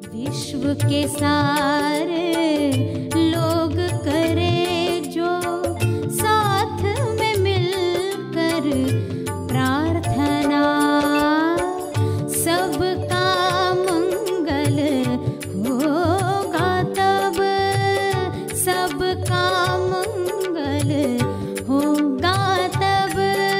विश्व के सारे लोग करे जो साथ में मिलकर प्रार्थना, सबका मंगल होगा तब, सबका मंगल होगा तब,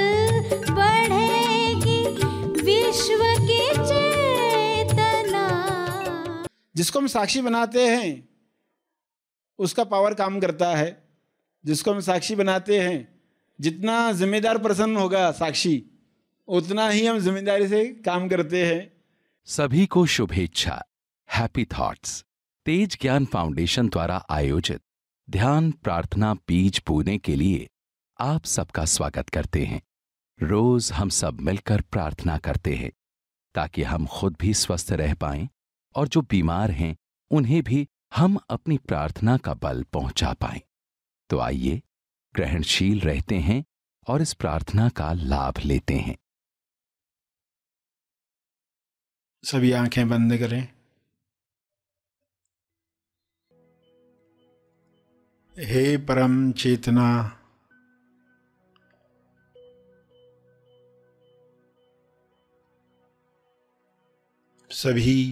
बढ़ेगी विश्व की चेतना। जिसको हम साक्षी बनाते हैं उसका पावर काम करता है। जिसको हम साक्षी बनाते हैं, जितना जिम्मेदार पर्सन होगा साक्षी, उतना ही हम जिम्मेदारी से काम करते हैं। सभी को शुभेच्छा। हैप्पी थॉट्स तेज ज्ञान फाउंडेशन द्वारा आयोजित ध्यान प्रार्थना बीज बोने के लिए आप सबका स्वागत करते हैं। रोज हम सब मिलकर प्रार्थना करते हैं ताकि हम खुद भी स्वस्थ रह पाएं और जो बीमार हैं उन्हें भी हम अपनी प्रार्थना का बल पहुंचा पाएं। तो आइए ग्रहणशील रहते हैं और इस प्रार्थना का लाभ लेते हैं। सभी आंखें बंद करें। हे परम चेतना, सभी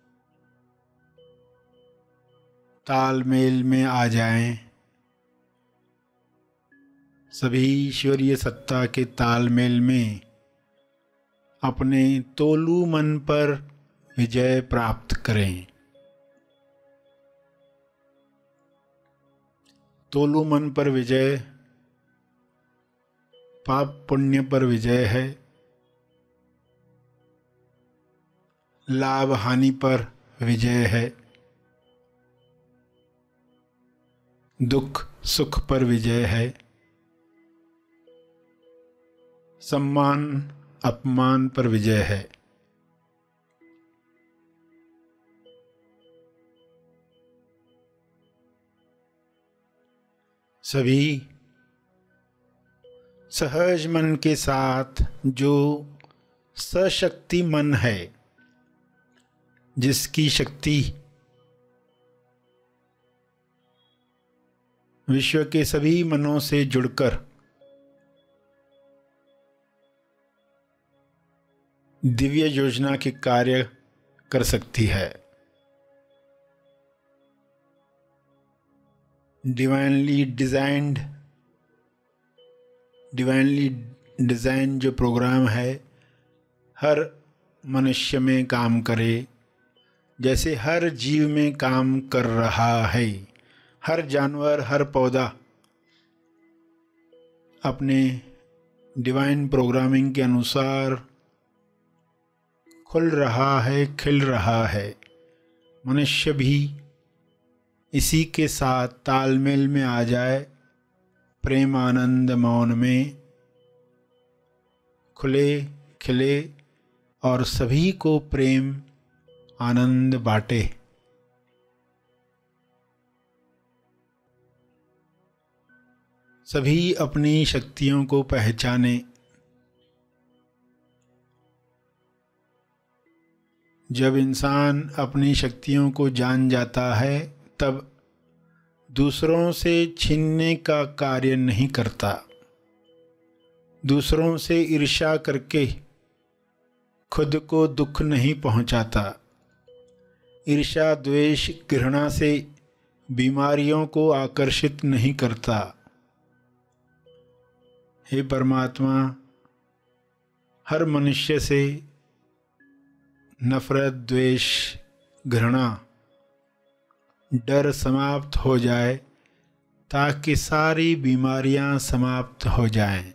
तालमेल में आ जाएं। सभी ईश्वरीय सत्ता के तालमेल में अपने तोलू मन पर विजय प्राप्त करें। तोलू मन पर विजय पाप पुण्य पर विजय है, लाभ हानि पर विजय है, दुख सुख पर विजय है, सम्मान अपमान पर विजय है। सभी सहज मन के साथ, जो सशक्ति मन है, जिसकी शक्ति विश्व के सभी मनों से जुड़कर दिव्य योजना के कार्य कर सकती है। डिवाइनली डिजाइन जो प्रोग्राम है, हर मनुष्य में काम करे जैसे हर जीव में काम कर रहा है। हर जानवर, हर पौधा अपने डिवाइन प्रोग्रामिंग के अनुसार खुल रहा है, खिल रहा है। मनुष्य भी इसी के साथ तालमेल में आ जाए, प्रेम आनंद मौन में खुले खिले और सभी को प्रेम आनंद बांटे। सभी अपनी शक्तियों को पहचाने। जब इंसान अपनी शक्तियों को जान जाता है, तब दूसरों से छीनने का कार्य नहीं करता। दूसरों से ईर्ष्या करके खुद को दुख नहीं पहुंचाता। ईर्ष्या, द्वेष, घृणा से बीमारियों को आकर्षित नहीं करता। हे परमात्मा, हर मनुष्य से नफरत, द्वेष, घृणा, डर समाप्त हो जाए ताकि सारी बीमारियां समाप्त हो जाएं।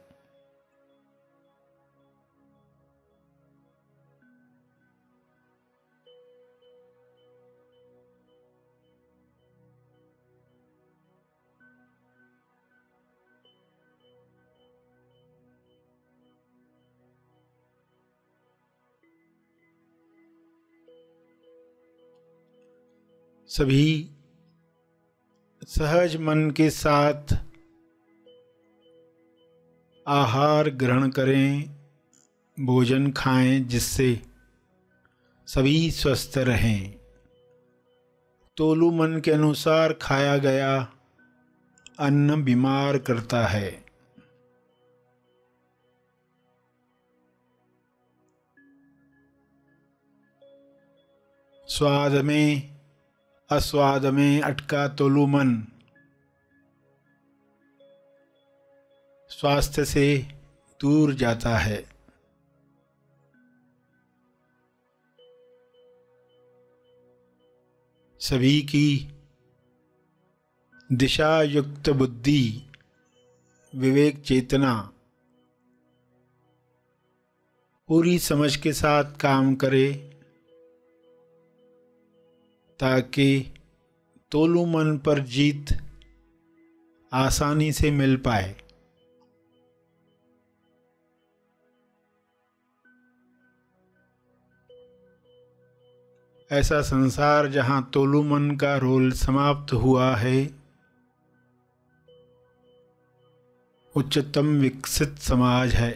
सभी सहज मन के साथ आहार ग्रहण करें, भोजन खाएं, जिससे सभी स्वस्थ रहें। तोलू मन के अनुसार खाया गया अन्न बीमार करता है। स्वाद में अस्वाद में अटका तोलू मन स्वास्थ्य से दूर जाता है। सभी की दिशा युक्त बुद्धि, विवेक चेतना पूरी समझ के साथ काम करे ताकि तोलू मन पर जीत आसानी से मिल पाए। ऐसा संसार जहाँ तोलू मन का रोल समाप्त हुआ है, उच्चतम विकसित समाज है।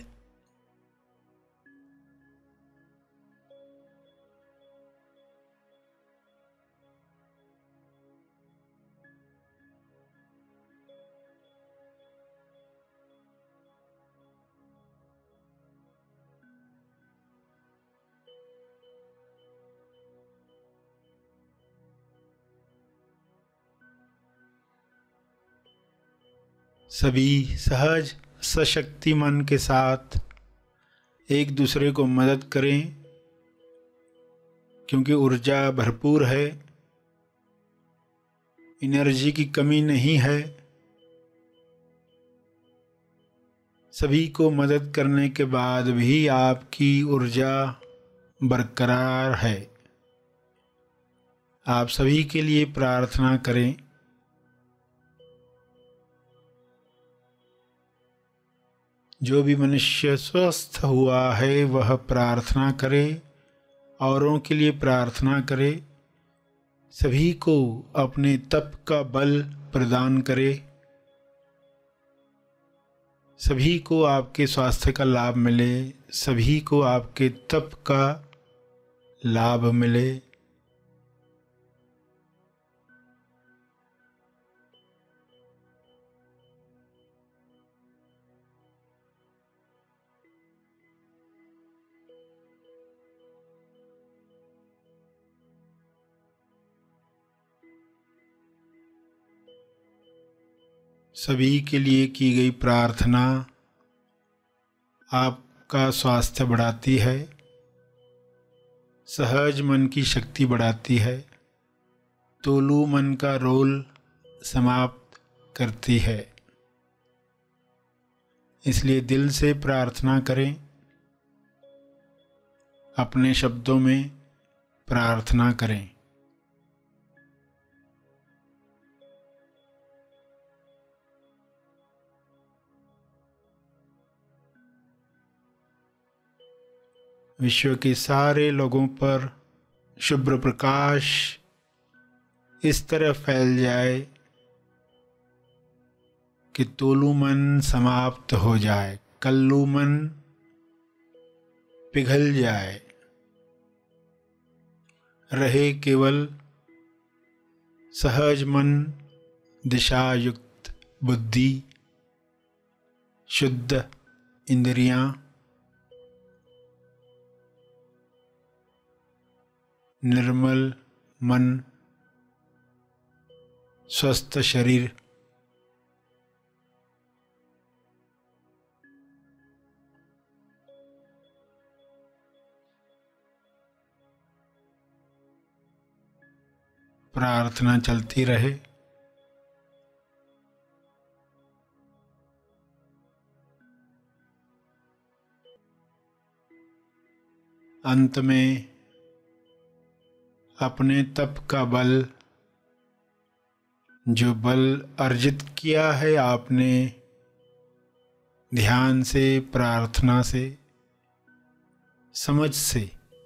सभी सहज सशक्ति मन के साथ एक दूसरे को मदद करें, क्योंकि ऊर्जा भरपूर है, एनर्जी की कमी नहीं है। सभी को मदद करने के बाद भी आपकी ऊर्जा बरकरार है। आप सभी के लिए प्रार्थना करें। जो भी मनुष्य स्वस्थ हुआ है वह प्रार्थना करे, औरों के लिए प्रार्थना करे, सभी को अपने तप का बल प्रदान करे, सभी को आपके स्वास्थ्य का लाभ मिले, सभी को आपके तप का लाभ मिले। सभी के लिए की गई प्रार्थना आपका स्वास्थ्य बढ़ाती है, सहज मन की शक्ति बढ़ाती है, तोलू मन का रोल समाप्त करती है। इसलिए दिल से प्रार्थना करें, अपने शब्दों में प्रार्थना करें। विश्व के सारे लोगों पर शुभ्र प्रकाश इस तरह फैल जाए कि तोलू मन समाप्त हो जाए, कल्लू मन पिघल जाए, रहे केवल सहज मन, दिशायुक्त बुद्धि, शुद्ध इंद्रियां, निर्मल मन, स्वस्थ शरीर। प्रार्थना चलती रहे। अंत में अपने तप का बल, जो बल अर्जित किया है आपने ध्यान से, प्रार्थना से, समझ से,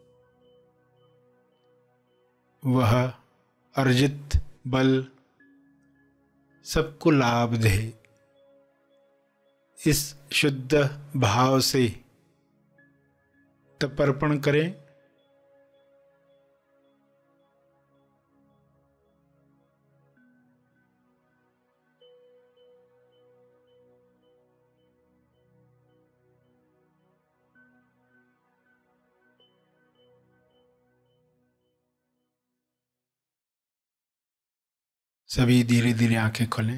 वह अर्जित बल सबको लाभ दे। इस शुद्ध भाव से तपर्पण करें। सभी धीरे धीरे आंखें खोलें।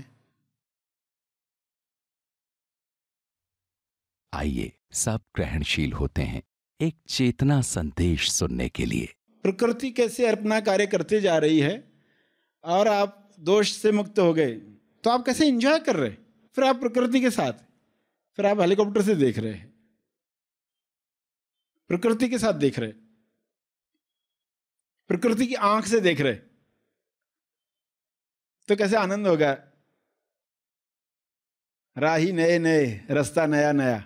आइए सब ग्रहणशील होते हैं एक चेतना संदेश सुनने के लिए। प्रकृति कैसे अपना कार्य करते जा रही है और आप दोष से मुक्त हो गए, तो आप कैसे एंजॉय कर रहे, फिर आप प्रकृति के साथ, फिर आप हेलीकॉप्टर से देख रहे हैं, प्रकृति के साथ देख रहे, प्रकृति की आंख से देख रहे, तो कैसे आनंद होगा। राही नए नए, रास्ता नया नया।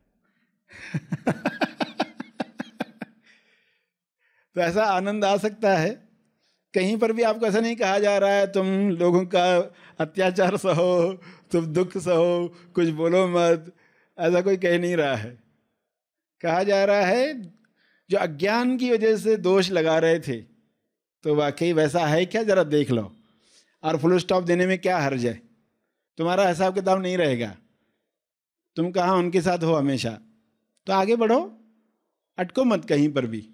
तो ऐसा आनंद आ सकता है। कहीं पर भी आपको ऐसा नहीं कहा जा रहा है तुम लोगों का अत्याचार सहो, तुम दुख सहो, कुछ बोलो मत, ऐसा कोई कह नहीं रहा है। कहा जा रहा है जो अज्ञान की वजह से दोष लगा रहे थे, तो वाकई वैसा है क्या, जरा देख लो, और फुल स्टॉप देने में क्या हर्ज है। तुम्हारा हिसाब किताब नहीं रहेगा, तुम कहाँ उनके साथ हो हमेशा, तो आगे बढ़ो, अटको मत कहीं पर भी।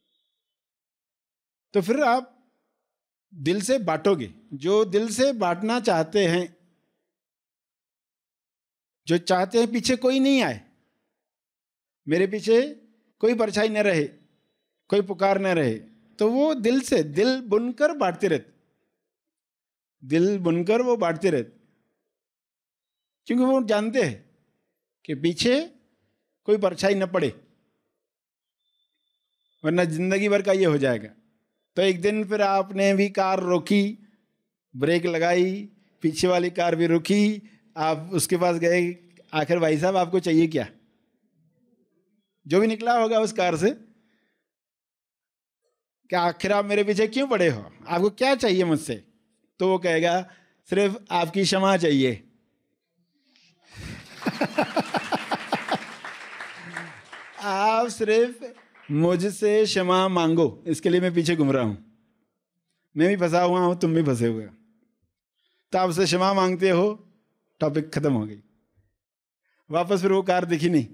तो फिर आप दिल से बांटोगे। जो दिल से बांटना चाहते हैं, जो चाहते हैं पीछे कोई नहीं आए, मेरे पीछे कोई परछाई न रहे, कोई पुकार न रहे, तो वो दिल से, दिल बुनकर बांटते रहते, दिल बुनकर वो बांटते रहते, क्योंकि वो जानते हैं कि पीछे कोई परछाई न पड़े, वरना जिंदगी भर का ये हो जाएगा। तो एक दिन फिर आपने भी कार रोकी, ब्रेक लगाई, पीछे वाली कार भी रुकी, आप उसके पास गए, आखिर भाई साहब आपको चाहिए क्या, जो भी निकला होगा उस कार से, क्या आखिर आप मेरे पीछे क्यों पड़े हो, आपको क्या चाहिए मुझसे। तो वो कहेगा सिर्फ आपकी क्षमा चाहिए। आप सिर्फ मुझसे क्षमा मांगो, इसके लिए मैं पीछे घूम रहा हूं, मैं भी फंसा हुआ हूं, तुम भी फंसे हुए हो। तो आप उससे क्षमा मांगते हो, टॉपिक खत्म हो गई, वापस फिर वो कार दिखी नहीं।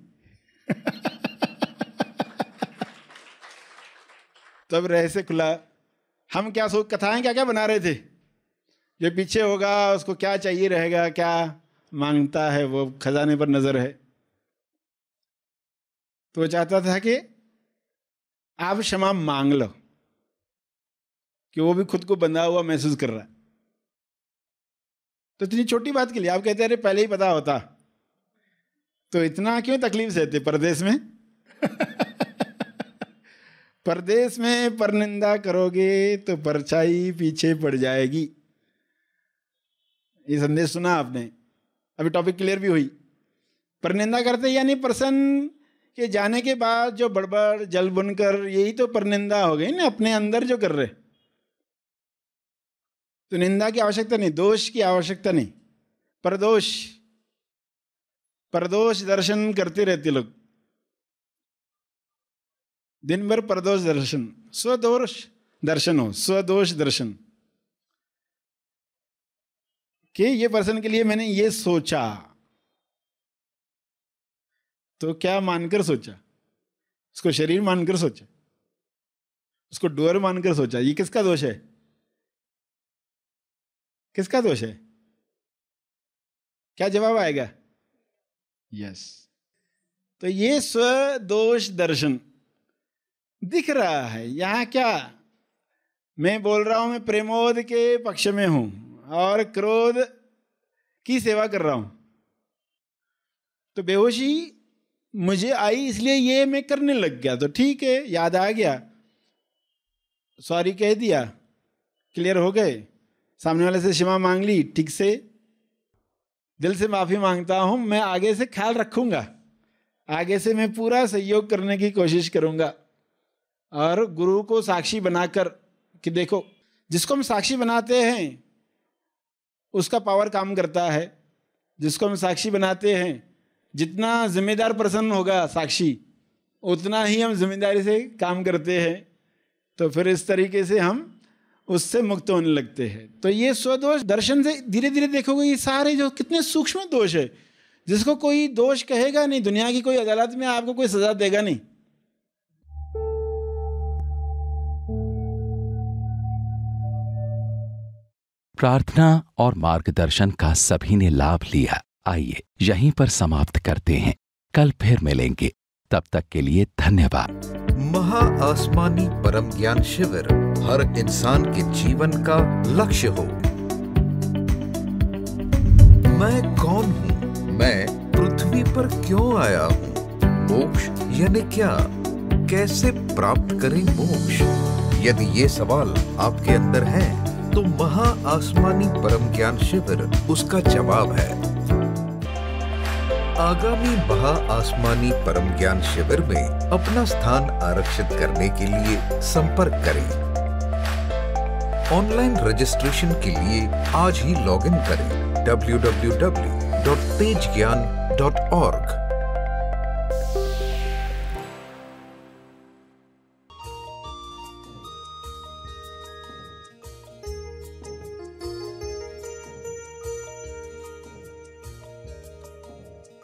तब रहस्य खुला। हम क्या सोच, कथाएं क्या क्या बना रहे थे, जो पीछे होगा उसको क्या चाहिए रहेगा, क्या मांगता है, वो खजाने पर नजर है। तो वो चाहता था कि आप क्षमा मांग लो, कि वो भी खुद को बंधा हुआ महसूस कर रहा है। तो इतनी छोटी बात के लिए आप कहते हैं अरे पहले ही पता होता, तो इतना क्यों तकलीफ सहते परदेश में। परदेश में परनिंदा करोगे तो परछाई पीछे पड़ जाएगी। ये संदेश सुना आपने, अभी टॉपिक क्लियर भी हुई। परनिंदा करते यानी पर्सन के जाने के बाद जो बड़बड़ जल बुनकर, यही तो परनिंदा हो गई ना, अपने अंदर जो कर रहे। तो निंदा की आवश्यकता नहीं, दोष की आवश्यकता नहीं, परदोष, परदोष दर्शन करते रहते लोग दिन भर, परदोष दर्शन, स्वदोष दर्शन हो, स्वदोष दर्शन, कि ये पर्सन के लिए मैंने ये सोचा, तो क्या मानकर सोचा, उसको शरीर मानकर सोचा, उसको डोर मानकर सोचा, ये किसका दोष है, किसका दोष है, क्या जवाब आएगा, यस। तो ये स्वदोष दर्शन दिख रहा है यहां। क्या मैं बोल रहा हूं, मैं प्रेमोद के पक्ष में हूं और क्रोध की सेवा कर रहा हूं, तो बेहोशी मुझे आई इसलिए ये मैं करने लग गया, तो ठीक है, याद आ गया, सॉरी कह दिया, क्लियर हो गए, सामने वाले से क्षमा मांग ली, ठीक से दिल से माफी मांगता हूं, मैं आगे से ख्याल रखूंगा, आगे से मैं पूरा सहयोग करने की कोशिश करूंगा। और गुरु को साक्षी बनाकर कि देखो, जिसको हम साक्षी बनाते हैं उसका पावर काम करता है, जिसको हम साक्षी बनाते हैं, जितना जिम्मेदार पर्सन होगा साक्षी, उतना ही हम जिम्मेदारी से काम करते हैं। तो फिर इस तरीके से हम उससे मुक्त होने लगते हैं। तो ये स्वदोष दर्शन से धीरे धीरे देखोगे, ये सारे जो कितने सूक्ष्म दोष है, जिसको कोई दोष कहेगा नहीं, दुनिया की कोई अदालत में आपको कोई सजा देगा नहीं। प्रार्थना और मार्गदर्शन का सभी ने लाभ लिया। आइए यहीं पर समाप्त करते हैं, कल फिर मिलेंगे, तब तक के लिए धन्यवाद। महा आसमानी परम ज्ञान शिविर हर इंसान के जीवन का लक्ष्य हो। मैं कौन हूँ? मैं पृथ्वी पर क्यों आया हूँ? मोक्ष यानी क्या? कैसे प्राप्त करें मोक्ष? यदि ये सवाल आपके अंदर हैं, तो महा आसमानी परम ज्ञान शिविर उसका जवाब है। आगामी महा आसमानी परम ज्ञान शिविर में अपना स्थान आरक्षित करने के लिए संपर्क करें। ऑनलाइन रजिस्ट्रेशन के लिए आज ही लॉगिन करें www.tejgyan.org।